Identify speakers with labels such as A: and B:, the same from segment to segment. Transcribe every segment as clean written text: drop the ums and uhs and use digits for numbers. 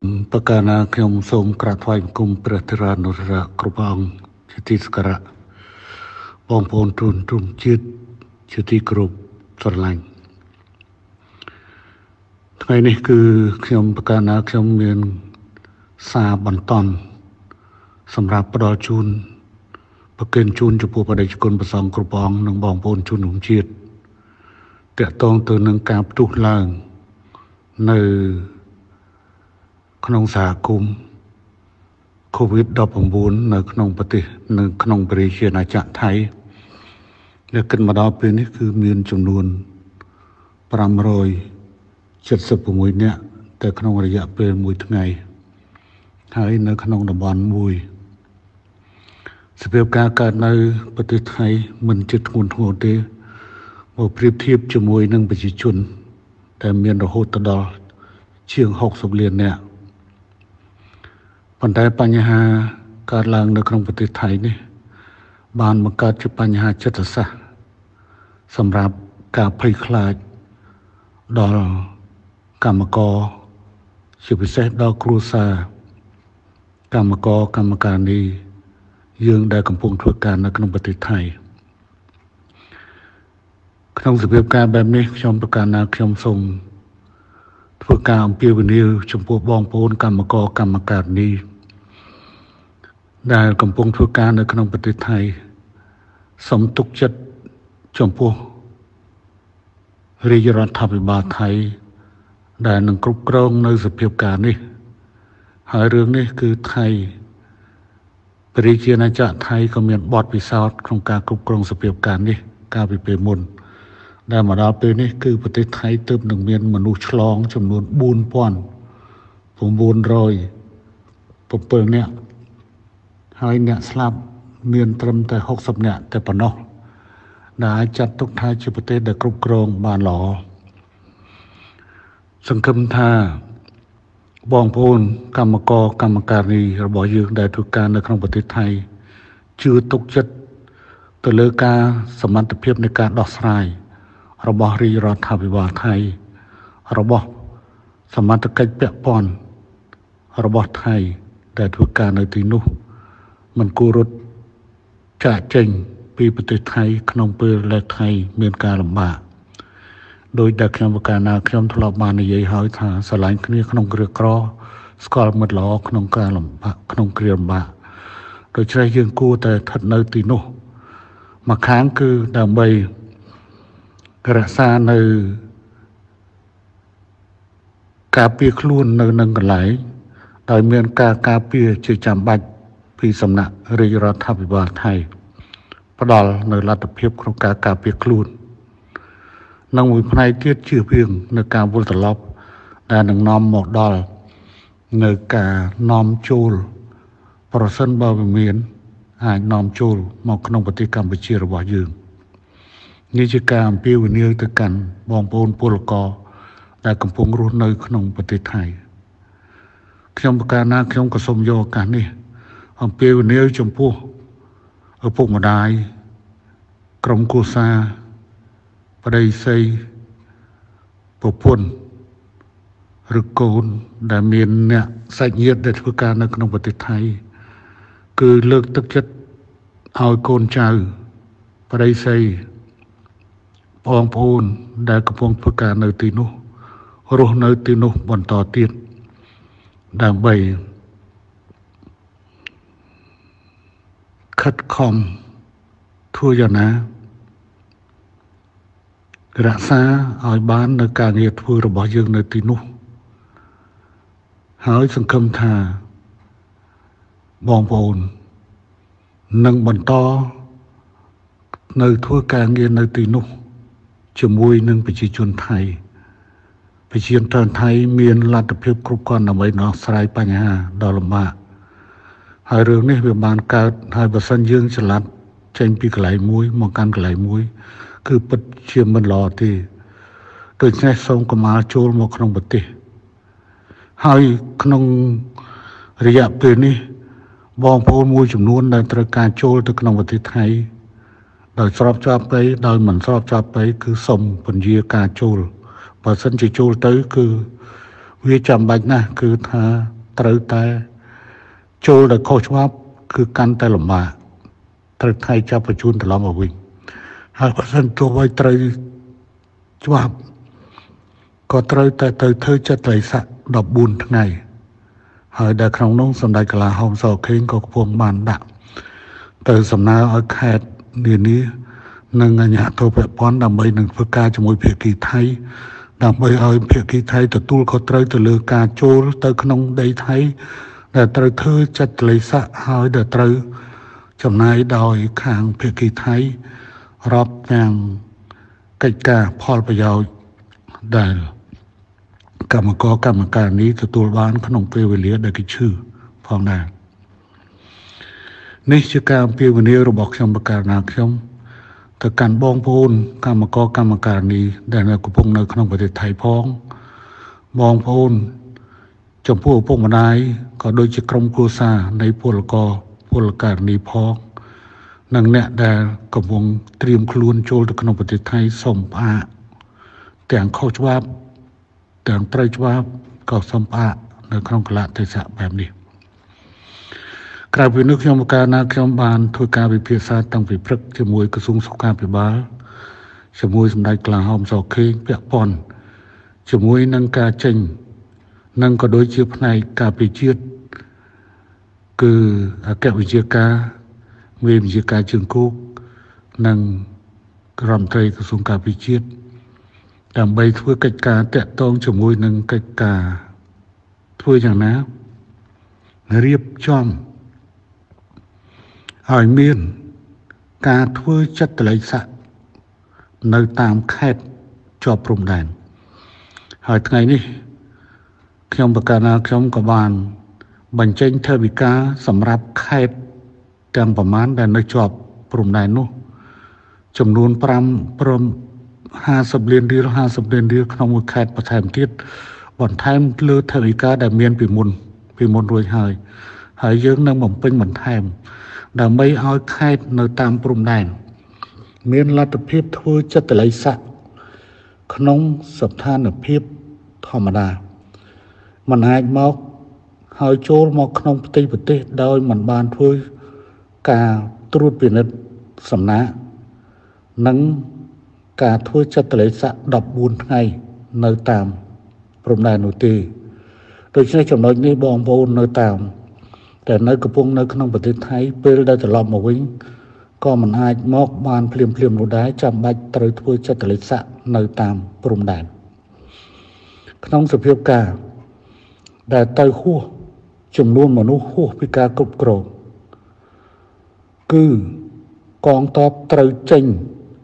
A: ประการนาขยมสมกระถวายกุมประธรานุระกรบองชติสกระบองพลทุนทุมจิตชติกรุบสลังថ្ងៃនេះគឺខ្ញុំប្រកាសណាខ្ញុំមានសារបន្តសម្រាប់ផ្ដល់ជូនប្រគិនជូនចំពោះបដិជគុណប្រសងគ្រប់ព្រះអង្គនិងបងប្អូនជនរួមជាតិតាក់ទងទៅនឹងការផ្ទុះឡើងនៅក្នុងសហគមន៍ COVID-19 នៅក្នុងប្រទេសនៅក្នុងប្រជាណាចក្រថៃដែលគិតមកដល់ពេលនេះគឺមានចំនួន576នាក់តែក្នុងរយៈពេល1ថ្ងៃហើយនៅក្នុងតំបន់មួយសភាពការកើតនៅប្រទេសថៃមិនជិតធ្ងន់ធ្ងរទេមកប្រៀបធៀបជាមួយនឹងប្រជាជនដែលមានរហូតដល់ជាង60លាននាក់ប៉ុន្តែបញ្ហាកើតឡើងនៅក្នុងប្រទេសថៃនេះបានបង្កើតជាបញ្ហាចិត្តសាស្ត្រសម្រាប់ការភ័យខ្លាចដល់កម្មករជាពិសេសដល់គ្រួសារកម្មករកម្មការនីយើងដែលកំពុងធ្វើការនៅក្នុងប្រទេសថៃក្នុងសភាពការបែបនេះខ្ញុំប្រកាសណាខ្ញុំសូមធ្វើការអំពាវនាវចំពោះបងប្អូនកម្មករកម្មការនីដែលកំពុងធ្វើការនៅក្នុងប្រទេសថៃសូមទុកចិត្តចំពោះរាជរដ្ឋាភិបាលថៃដែលនឹងគ្រប់គ្រងនៅសភាពការនេះហើយរឿងនេះគឺថៃប្រជាណាចក្រថៃក៏មានបទពិសោធន៍ក្នុងការគ្រប់គ្រងសភាពការនេះកាលពីពេលមុនដែលមកដល់ពេលនេះគឺប្រទេសថៃទើបនឹងមានមនុស្សឆ្លងចំនួន4907នាក់ហើយអ្នកស្លាប់មានត្រឹមតែ60នាក់តែប៉ុណ្ណោះដែលអាចចាត់ទុកថាជាប្រទេសដែលគ្រប់គ្រងបានល្អសង្ឃឹមថាបងប្អូនកម្មករកម្មការីរបស់យើងដែលធ្វើការនៅក្នុងប្រទេសថៃជឿទុកចិត្តទៅលើការសមត្ថភាពនៃការដោះស្រាយរបស់រាជរដ្ឋាភិបាលថៃរបស់សមត្ថកិច្ចពាក់ព័ន្ធរបស់ថៃដែលធ្វើការនៅទីនោះមិនគួររត់ចាកចេញពីប្រទេសថៃក្នុងពេលដែលថៃមានការលំបាកដោយដែលខ្ញុំប្រកាសណាខ្ញុំធ្លាប់បាននិយាយហើយថាស្រឡាញ់គ្នាក្នុងគ្រាក្រស្គាល់មិត្តល្អក្នុងការលំបាកក្នុងគ្រាលំបាកដូច្នេះយើងគួរតែស្ថិតនៅទីនោះមួយខាងគឺដើម្បីរក្សានៅការពារខ្លួននៅនឹងកន្លែងដោយមានការការពារជាចាំបាច់ពីសំណាក់រាជរដ្ឋាភិបាលថៃផ្ដល់នៅលទ្ធភាពក្នុងការការពារខ្លួននិងមួយផ្នែកទៀតជៀសវាងនៅការវិលត្រឡប់ដែលនឹងនាំមកដល់នៅការនាំចូលប្រសិនបើវាមានអាចនាំចូលមកក្នុងប្រទេសកម្ពុជារបស់យើងនេះជាការអំពាវនាវទៅកាន់បងប្អូនពលករដែលកំពុងរស់នៅក្នុងប្រទេសថៃខ្ញុំប្រកាសណាខ្ញុំក៏សូមយកឱកាសនេះអំពាវនាវចំពោះឪពុកម្ដាយក្រុមគ្រួសារប្តីស្រីប្រពន្ធឬកូនដែលមានអ្នកសាច់ញាតិដែលធ្វើការនៅក្នុងប្រទេសថៃគឺលើកទឹកចិត្តឲ្យកូនចៅប្តីស្រីបងប្អូនដែលកំពុងធ្វើការនៅទីនោះរស់នៅទីនោះបន្តទៀតដើម្បីខិតខំធ្វើយ៉ាងណារក្សាឲ្យបាននៅការងារធ្វើរបស់យើងនៅទីនោះហើយសង្ឃឹមថាបងប្អូននឹងបន្តនៅធ្វើការងារនៅទីនោះជាមួយនឹងប្រជាជនថៃប្រជាជនថៃមានលទ្ធភាពគ្រប់គ្រាន់ដើម្បីដោះស្រាយបញ្ហាដ៏លំបាកហើយរឿងនេះវាបានកើតហើយបើសិនយើងឆ្លាតចេញពីកន្លែងមួយមកកាន់កន្លែងមួយគឺពិតជាមិនល្អទេដូច្នេះសូមកុំអាលចូលមកក្នុងប្រទេសហើយក្នុងរយៈពេលនេះបងប្អូនមួយចំនួនដែលត្រូវការចូលទៅក្នុងប្រទេសថៃដោយស្របច្បាប់ទៅដោយមិនស្របច្បាប់ទៅគឺសូមពន្យាការចូលបើសិនជាចូលទៅគឺវាចាំបាច់ណាស់គឺថាត្រូវតែចូលដល់ខុសច្បាប់គឺកាន់តែលំបាកត្រូវថៃចាប់បញ្ជូនត្រឡប់មកវិញហើយបើសិនទោះបីត្រូវច្បាប់ក៏ត្រូវតែទៅធ្វើចិត្តលិស័ក14ថ្ងៃហើយដែលក្នុងនោះសម្ដេចកលាហោមសខេងក៏កំពុងបានដាក់ទៅសំណើឲ្យខេត្តនានានិងអាជ្ញាធរពាក់ព័ន្ធដើម្បីនឹងធ្វើការជាមួយភាគីថៃដើម្បីឲ្យភាគីថៃទទួលខុសត្រូវទៅលើការចូលទៅក្នុងដីថៃដែលត្រូវធ្វើចិត្តលិស័កហើយដែលត្រូវចំណាយដោយខាងភាគីថៃរាប់ទាំងកិច្ចការផលប្រយោជន៍ដែលកម្មការនេះទទួលបានក្នុងពេលវេលាដែលគេឈឺផងដែរនេះជាការអំពាវនាវរបស់ខ្ញុំបកណាខ្ញុំទៅកាន់បងប្អូនកម្មការនេះដែលកំពុងនៅក្នុងប្រទេសថៃផងបងប្អូនចំពោះឪពុកម្ដាយក៏ដូចជាក្រុមគ្រួសារនៃពលករនេះផងនិងអ្នកដែលកំពុងត្រៀមខ្លួនចូលទៅក្នុងប្រទេសថៃសូមផ្អាកទាំងខុសច្បាប់ទាំងត្រូវច្បាប់ក៏សូមផ្អាកនៅក្នុងកលៈទេសៈបែបនេះក្រៅពីនេះខ្ញុំខ្ញុំបានធ្វើការវិភាសាតាំងពីព្រឹកជាមួយក្រសួងសុខាភិបាលជាមួយសម្ដេចកលាហោមសខេងពាក់ព័ន្ធជាមួយនឹងការចេញនិងក៏ដូចជាផ្នែកការពារជាតិគឺអគ្គវិជ្ជាការមេវិជ្ជាការជើងគោកនិងរដ្ឋមន្ត្រីក្រសួងការពារជាតិដើម្បីធ្វើកិច្ចការតាក់ទងជាមួយនឹងកិច្ចការធ្វើយ៉ាងណារៀបចំឲ្យមានការធ្វើចិត្តលិស័កនៅតាមខេត្តជាប់ព្រំដែនហើយថ្ងៃនេះខ្ញុំបកណាខ្ញុំក៏បានបញ្ចេញថវិកាសម្រាប់ខេត្តទាំងប្រមាណដែលនៅជាប់ព្រំដែននោះចំនួន50លានរៀលក្នុងមួយខេត្តបន្ថែមទៀតបន្ថែមលើថវិកាដែលមានពីមុនរួចហើយយើងនឹងបំពេញបន្ថែមដើម្បីឲ្យខេត្តនៅតាមព្រំដែនមានលទ្ធភាពធ្វើចិត្តលិស័កក្នុងស្ថានភាពធម្មតាមិនអាចមកហើយចូលមកក្នុងផ្ទៃប្រទេសដោយមិនបានធ្វើការត្រួតពិនិត្យសំណាក់និងការធ្វើចិត្តលិស័ក14ថ្ងៃនៅតាមព្រំដែននោះទេដូច្នេះចំណុចនេះបងប្អូននៅតាមតែនៅកំពុងនៅក្នុងប្រទេសថៃពេលដែលត្រឡប់មកវិញក៏មិនអាចមកបានភ្លាមនោះដែរចាំបាច់ត្រូវធ្វើចិត្តលិស័កនៅតាមព្រំដែនក្នុងសភាពការដែលទៅហួសចំនួនមនុស្សហួសពីការគ្រប់គ្រងគឺកងទ័ពត្រូវចេញ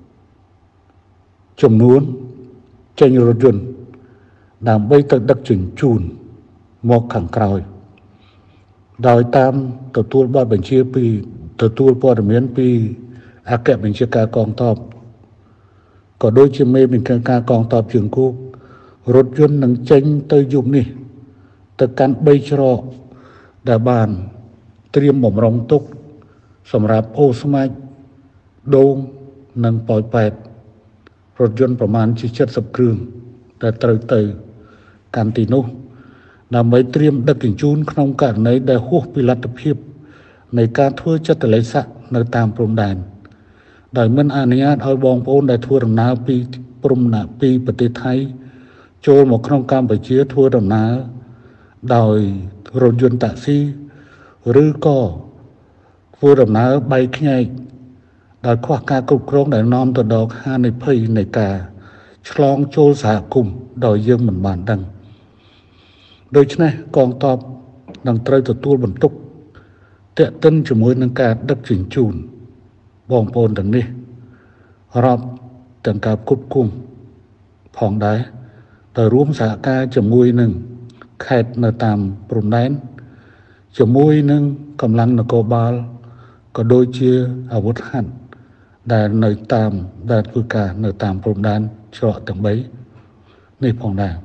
A: ចំនួនចេញរថយន្តដើម្បីទៅដឹកជញ្ជូនមកខាងក្រោយដោយតាមទទួលព័ត៌មានពីអគ្គបញ្ជាការកងទ័ពក៏ដូចជាមេបញ្ជាការកងទ័ពជើងគោករថយន្តនឹងចេញទៅយប់នេះទៅកាន់3ច្រកដែលបានត្រៀមបំរុងទុកសម្រាប់អូស្មាច់ដូងនិងប៉ោយប៉ែតរថយន្តប្រមាណជា70គ្រឿងដែលត្រូវទៅកាន់ទីនោះដើម្បីត្រៀមដឹកជញ្ជូនក្នុងករណីដែលហួសពីលទ្ធភាពនៃការធ្វើចិត្តលិស័កនៅតាមព្រំដែនដោយមិនអនុញ្ញាតឲ្យបងប្អូនដែលធ្វើដំណើរពីប្រទេសថៃចូលមកក្នុងកម្ពុជាធ្វើដំណើរដោយរថយន្តតាក់ស៊ីឬក៏ធ្វើដំណើរបែកខ្ញែកដោយខ្វះការគ្រប់គ្រងដែលនាំទៅដល់ហានិភ័យនៃការឆ្លងចូលសហគមន៍ដោយយើងមិនបានដឹងដូច្នេះកងទ័ពនឹងត្រូវទទួលបន្ទុកទាក់ទិនជាមួយនឹងការដឹកជញ្ជូនបងប្អូនទាំងនេះរាប់ទាំងការគ្រប់គ្រងផងដែរដោយរួមសហការជាមួយនឹងខេត្តនៅតាមព្រំដែនជាមួយនឹងកម្លាំងនគរបាលក៏ដូចជាអាវុធហត្ថដែលនៅតាមដែលធ្វើការនៅតាមព្រំដែនច្រកទាំង3នេះផងដែរ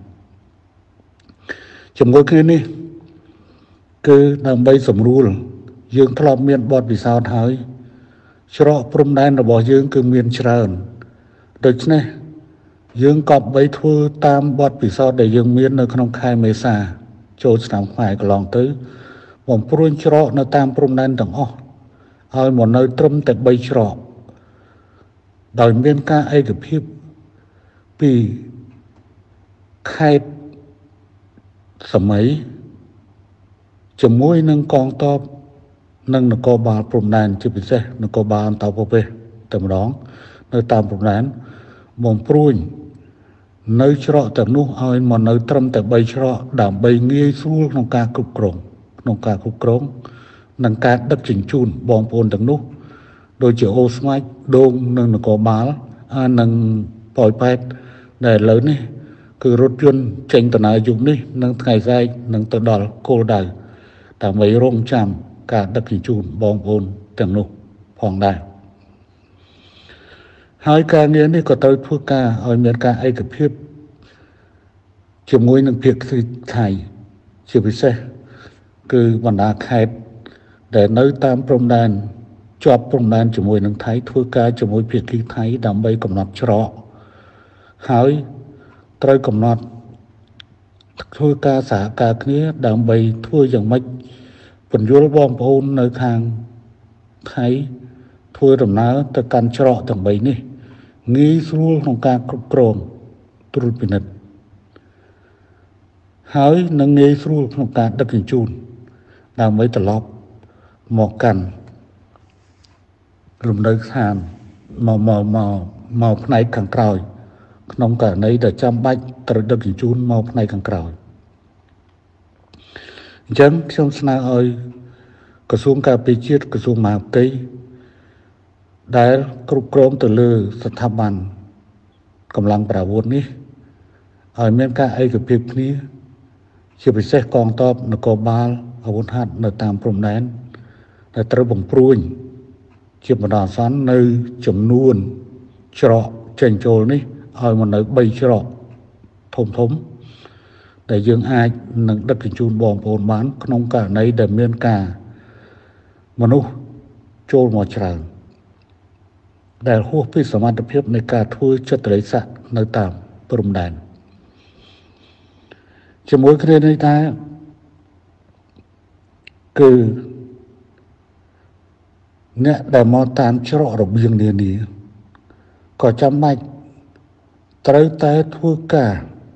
A: ជាមួយគ្នានេះគឺដើម្បីសម្រួលយើងធ្លាប់មានបទពិសោធន៍ហើយច្រកព្រំដែនរបស់យើងគឺមានច្រើនដូច្នេះ dương cọp bấy thua tam bọt bị so để dương miên nơi không khai mê xa cho sản phải của lòng tới một pruôn cho nó tam prum nan đằng ó hơi một nơi trâm tại bay cho đòi miên ca ai được hiệp vì khaiสมัยជាមួយនឹងកងទ័ពនិងនគរបាលព្រំដែនជាពិសេសនគរបាលអន្តរប្រវេសន៍តែម្ដងនៅតាមព្រំដែនបំព្រួញនៅច្រកទាំងនោះឲ្យមកនៅត្រឹមតែ3ច្រកដើម្បីងាយស្រួលក្នុងការគ្រប់គ្រងនិងការដឹកជញ្ជូនបងប្អូនទាំងនោះដូចជាអូស្មាច់ដូងនិងនគរបាលនិងប៉ោយប៉ែតដែលឥឡូវនេះគឺរថយន្តចេញដំណើរយុគនេះនឹងថ្ងៃស្អែកនឹងទៅដល់គោលដៅដើម្បីរងចាំការដឹកជញ្ជូនបងប្អូនទាំងនោះផងដែរហើយការងារនេះក៏ត្រូវធ្វើការឲ្យមានការឯកភាពជាមួយនឹងភាគីថៃជាពិសេសគឺបណ្ដាខេត្តដែលនៅតាមព្រំដែនជាប់ព្រំដែនជាមួយនឹងថៃធ្វើការជាមួយភាគីថៃដើម្បីកំណត់ច្រកហើយត្រូវកំណត់ធ្វើការសហការគ្នាដើម្បីធ្វើយ៉ាងម៉េចពន្យល់បងប្អូននៅខាងថៃធ្វើដំណើរទៅកាន់ច្រកទាំង3នេះងាយស្រួលក្នុងការគ្រប់គ្រងត្រួតពិនិត្យហើយនឹងងាយស្រួលក្នុងការដឹកជញ្ជូនដើម្បីត្រឡប់មកកាន់រំនៅឋានមកផ្នែកខាងក្រោយក្នុងករណីដែលចាំបាច់ត្រូវដឹកជញ្ជូនមកផ្នែកខាងក្រោយអញ្ចឹងខ្ញុំស្នើឲ្យក្រសួងការពារជាតិក្រសួងមហាផ្ទៃដែលគ្រប់គ្រងទៅលើស្ថាប័នកម្លាំងប្រដាប់អាវុធនេះឲ្យមានការឯកភាពគ្នាជាពិសេសកងទ័ពនគរបាលអាវុធហត្ថនៅតាមព្រំដែនដែលត្រូវបង្ព្រួញជាបណ្ដោះអាសន្ននៅចំនួនច្រកចេញចូលនេះឲ្យមកនៅ3ច្រកធំដែលយើងអាចនឹងដឹកជញ្ជូនបងប្អូនបានក្នុងករណីដែលមានការមនុស្សចូលមកច្រើនដែលហួសពីសមត្ថភាពនៃការធ្វើចិត្តរិស័កនៅតាមព្រំដែនជាមួយគ្នានេះថាគឺអ្នកដែលមកតាមច្រករបៀងនានាក៏ចាំបាច់ត្រូវតែធ្វើការ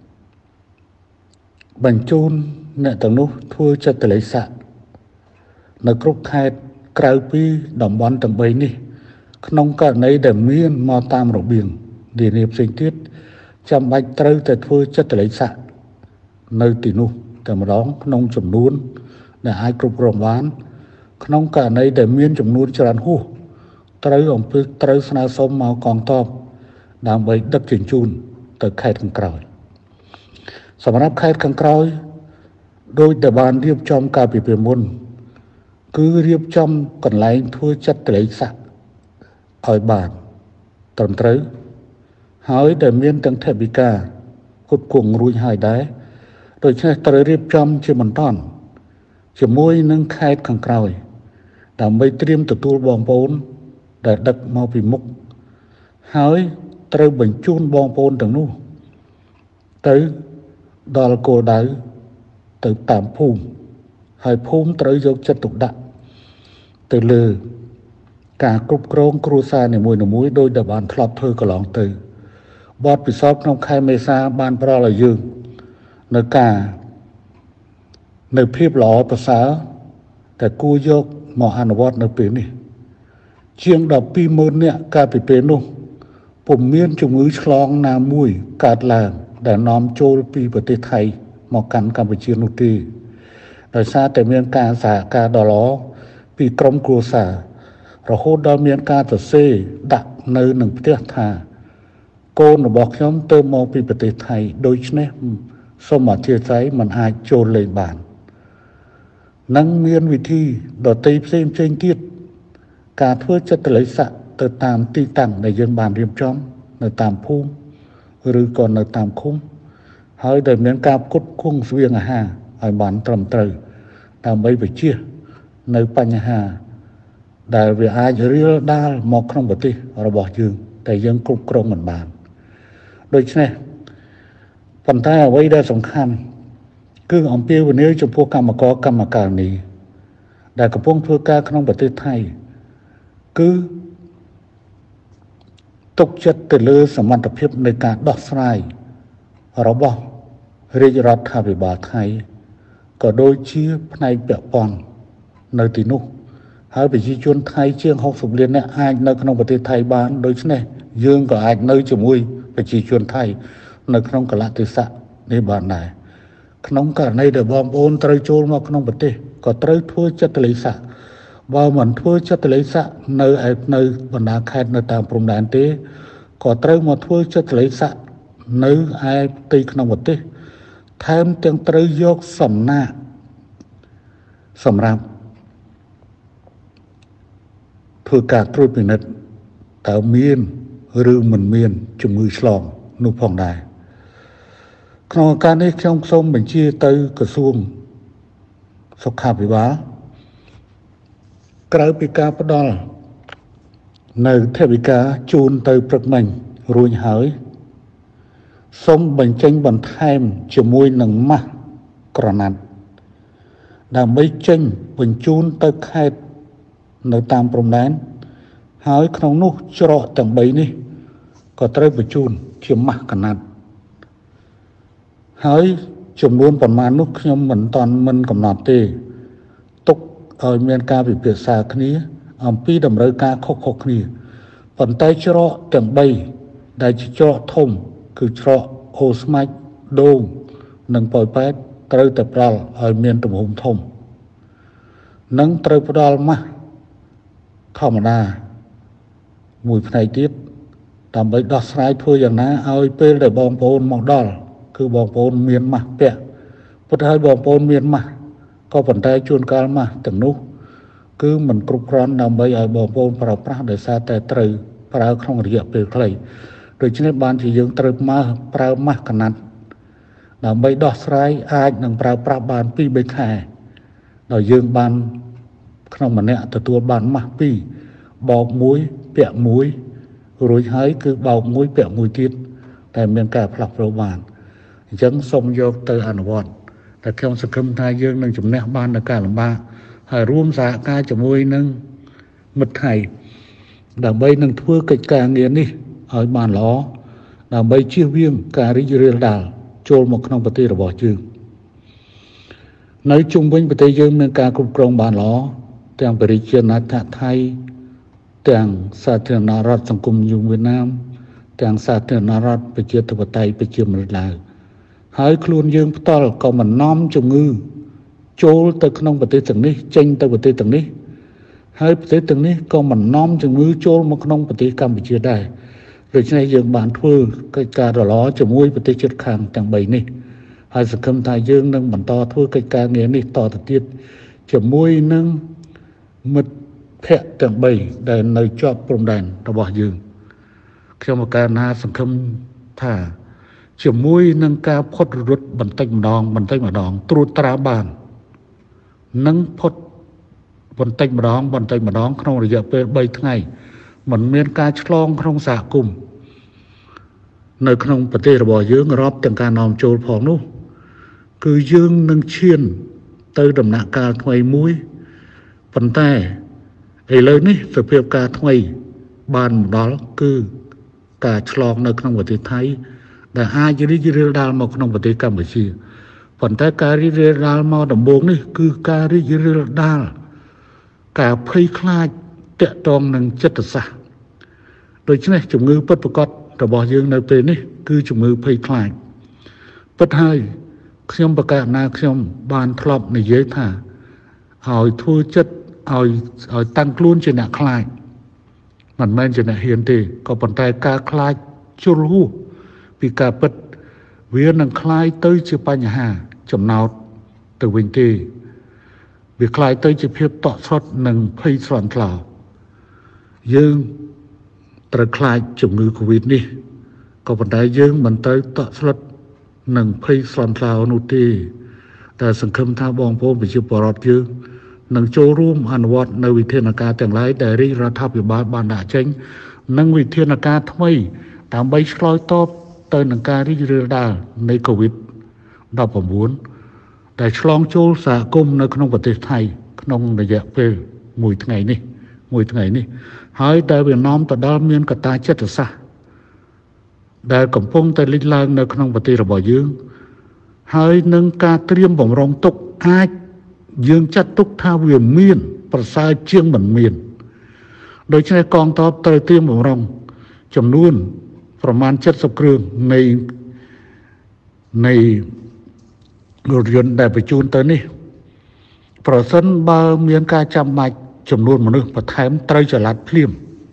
A: បញ្ជូនអ្នកទាំងនោះធ្វើចិត្តរិស័កនៅគ្រប់ខេត្តក្រៅពីតំបន់ទាំង3នេះក្នុងករណីដែលមានមកតាមរបៀងនានាផ្សេងទៀតចាំបាច់ត្រូវតែធ្វើចិត្តរិស័កនៅទីនោះតែម្ដងក្នុងចំនួនដែលអាចគ្រប់គ្រងបានក្នុងករណីដែលមានចំនួនច្រើនហួសត្រូវស្នើសុំមកកងទ័ពដើម្បីដឹកជញ្ជូនទៅខេត្តខាងក្រោយសម្រាប់ខេត្តខាងក្រោយដោយដែលបានរៀបចំកាលពីពេលមុនគឺរៀបចំកន្លែងធ្វើចិត្តរិស័កឲ្យបានត្រឹមត្រូវហើយដែលមានទាំងថវិកាផ្គត់ផ្គង់រួចហើយដែរដូច្នេះត្រូវរៀបចំជាបន្តជាមួយនឹងខេត្តខាងក្រោយដើម្បីត្រៀមទទួលបងប្អូនដែលដឹកមកពីមុខហើយត្រូវបញ្ជូនបងប្អូនទាំងនោះទៅដល់គោលដៅទៅតាមភូមិហើយភូមិត្រូវយកចិត្តទុកដាក់ទៅលើការគ្រប់គ្រងគ្រួសារនីមួយៗដោយដែលបានធ្លាប់ធ្វើកន្លងទៅបទពិសោធន៍ក្នុងខែមេសាបានផ្ដល់ឲ្យយើងនៅភាពល្អប្រសើរតែគួរយកមកអនុវត្តនៅពេលនេះជាង 12,000 នាក់កាលពីពេលនោះពុំមានជំងឺឆ្លងណាមួយកើតឡើងដែលនាំចូលពីប្រទេសថៃមកកាន់កម្ពុជានោះទេដោយសារតែមានការសហការដ៏ល្អពីក្រុមគ្រួសាររហូតដល់មានការសរសេរដាក់នៅនឹងផ្ទះថាកូនរបស់ខ្ញុំទៅមកពីប្រទេសថៃដូច្នេះសូមអធិស្ឋានមិនអាចចូលលេងបាននិងមានវិធីដទៃផ្សេងទៀតការធ្វើចិត្តរិស័កទៅតាមទីតាំងដែលយើងបានរៀបចំនៅតាមភូមិឬក៏នៅតាមឃុំហើយដែលមានការផ្គត់ផ្គង់ស្បៀងអាហារឲ្យបានត្រឹមត្រូវដើម្បីបញ្ជៀសនៅបញ្ហាដែលវាអាចរាលដាលមកក្នុងប្រទេសរបស់យើងតែយើងគ្រប់គ្រងមិនបានโดยเฉพาะปัญหาไว้ได้สำคัญคือองค์เปียวันนี้จะพวกกรรมการนี้ได้กระพงเพื่อการขนมประเทศไทยคือตกจัดแต่เลือสมรรถภาพในการดอกสลายระบบราชรัฐาภิบาลไทยก็โดยเชื่อในเปียปอนในที่นู้หายไปชี้ชวนไทยเชียง60 เรียนเนี่ยอาจในขนมประเทศไทยบ้านโดยเฉพาะยืงก็อาจในจมูกไปชี้ชวนไทยในขนมกะละติสะในบ้านไหนขนมกะในเดบอมโอนตรายโจลมาขนมประเทศก็ตรายทั่วจัตลิสะว่าเหมือนทั่วจัตลิสะในบรรดาแคดในตามพรมแดนเตก็ตรายมาทั่วจัตลิสะในไอตีขนมประเทศแถมยังตรายยกสำนักสำรับเพื่อการตรวจพินิจแต่เมียนหรือมันเมียนจมือฉลองนุพองได้ขณะการนี้ช่องส้มบัญชีเตยกระทรวงสุขาภิบาลกลายเป็นการประดอลในเทวิกาจูนเตยปรักมันรุยหายส้มบัญชีบันไทมจมวยหนังมะกระนันดำไม่เจงบัญจูนเตยแคดในตามพรมแดนหายขนมนุจรอต่างใบนี้ก็เตยบัญจูนเชื่อมะกระนันหายจำนวนประมาณนุขยมเหมือนตอนมันกำหนดเตตกเอาเมียนกาไปเปรียบสาคนี้อัมพีดำเริกาคกนี้ปันไตจรอต่างใบได้จรอทมคือจรอโอสมัยโดงหนึ่งปล่อยแปดเตยแต่ปลาเอาเมียนตุ่มหงทมนังเตยปลามาธรรมดามวยภายติดตามใบดอกสายทั่วอย่างนั้นเอาไปเลยบองโปนมองดอลคือบองโปนเมียนมาเปะพุทธายบองโปนเมียนมาก็ผลใจชวนการมาถึงนู้คือมันกรุบกรอนนำใบไอบองโปนปราบปราเดชาแต่ตรึปราครองเรียบเปลือกเลยโดยเฉพาะบ้านที่ยังตรึมาปรามาขนาดนำใบดอกสายอาจนังปราปราบานปีใบแข่โดยยังบ้านขนมมันเนี่ยแต่ตัวบ้านมาปีบอกมุ้ยเปียมุ้ยรู้หายคือบอกมุ้ยเปียมุ้ยติดแต่เมียนกาผลักประวานยังสมโยกเตออนุวัตแต่แค่สังคมไทยยังนั่งจุ่มแนบบ้านในการลำบากให้ร่วมสาการจมุ้ยนั่งมัดไทยดังใบนั่งทั่วกิจการเงินนี่เอาบ้านล้อดังใบเชี่ยวเวียงการริเรียลดาลโจลหมกขนมปฏิระบอบจึงในจุ่มเป็นปฏิยังเมืองการกรุบกรองบ้านล้อแต่งปริเชียนัทไทยแต่งสาธารณรัฐสังคมยุงเวียดนามแต่งสาธารณรัฐประชาธิปไตยประชาธิปไตยหายคลุนยืงตอลก็มันน้อมจงือโจลแต่ขนมปฏิต่างนี้เจงแต่ปฏิต่างนี้หายปฏิต่างนี้ก็มันน้อมจงือโจลมาขนมปฏิกรรมประชาได้โดยเฉพาะยังบานทั่วกิจการล้อจะมุ้ยปฏิจุดข้างต่างใบนี้หายสังคมไทยยืงนั่งมันต่อทั่วกิจการเงินนี่ต่อตะเกียบจะมุ้ยนั่งมัดแพะต่างใบได้ในจอบพรมแดนระบอบยืงเกี่ยวกับการนาสังคมท่าเชื่อมุ้ยนังกาพดรถบันเทิงมาดองตรูตราบานนังพดบันเทิงมาดองขนมระยะเป็นใบทั้งไงเหมือนเมียนการฉลองขนมสากุมในขนมประเทศระบอบยืงรอบแต่งการนอมโจลพองนู้คือยืงนังเชียนเตยดำหนักการถวยมุ้ยปันแต่ไอ้เลยนี่สเปียบการถวยบานดอลคือการฉลองในขนมประเทศไทยแต่อาจจะริเรียลดาลมาขนมปฏิกรรมแบบนี้ผลแต่การริเรียลดาลมาดำบงนี่คือการริเรียลดาลการพลิกคลายเตะตองหนึ่งจัตสะโดยเฉพาะจุ่มมือปัดประกอบระบอบยืงในเป็นนี่คือจุ่มมือพลิกคลายปัดให้ขยมประกาศนาขยมบานทลบในเยอะท่าเอาทั่วจัดเอาตั้งกลุ้นจะหนักคลายมันไม่จะหนักเฮียนตีก็ผลแต่การคลายจุลหูปีกาปิดเวียนังคลายเตยจะปัญหาจำนาวตัววินตีวิคลายเตยจะเพียบต่อสดหนึ่งพยสอนกล่าวยืงตระคลายจมือโควิดนี่ก็ปัญหายืงมันเตยต่อสดหนึ่งพยสอนกล่าวนุตีแต่สังคมท่าบองโพไปชิบปรอดยืงหนึ่งโจร่วมอันวัดในวิเทศนาการแต่งไรแต่ริรัฐบาลบานดาเจงนั่งวิเทศนาการทำไมตามใบชลอยตอบ tới nâng ca rít rưa đaในโควิดđọc ở muốn để chlong chôl xã công nơi trong vật thể thay trong đại dạng về mùi ngày ní hỏi tại Việt Nam tại đó miền cả ta chết ở xa để cầm phong tại linh lang nơi trong vật thể là bỏ dương hỏi nâng ca triêm bổng rong tục ai dương chất tục tha về miền và sai chiêng bẩn miềnโดยใช้กองทัพเตรียมของเราจำนวนประมาณ70 เครื่องในรถยนต์ได้ไปจูนตัวนี้ประสิทธิ์บาเมียนการจำมาจำนวนมนุษย์ประทายมันไตรจลัดเพลียม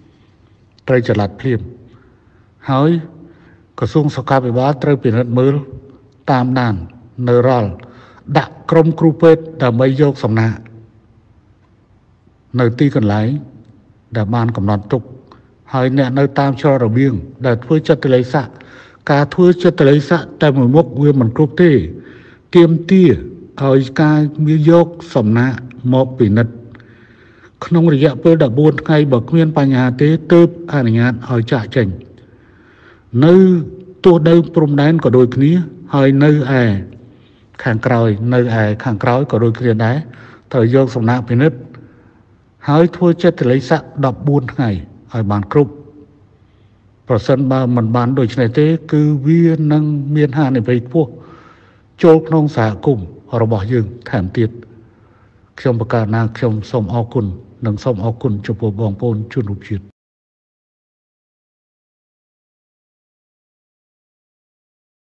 A: หายกระทรวงสุขภาพไตรเป็นรัฐมือตามนานเนรอลดักกรมครูเป็ดดำไม่โยกสำนักในตีกันไหลđã ban cầm nón tục hỏi nè nơi tam cho rồi biếng để thuê cho tới lấy sạ cả thuê cho tới lấy sạ tại một mốc nguyên mình quốc tế tiêm tia hỏi ca miêu dốc sầm nạ một bị nứt không được dẹp bơ đã buồn ngay bậc nguyên pa nhà tế tớp anh nhạt hỏi trả chành nơi tua đơn prom đen của đôi kia hỏi nơi khang còi của đôi kia đấy thời dốc sầm nạ bị nứt hỏi thua chết lấy sạ đọc buôn ngày hỏi bàn cướp và sân ba mình bán đổi này thế cứ viên nâng miền hà này về phu châu nông xã cùng họ bỏ dừng thảm tiệt trong bậc cả nàng trong sông ao cùn nâng sông ao cùn chụp bộ bong pôn chun hụp chiết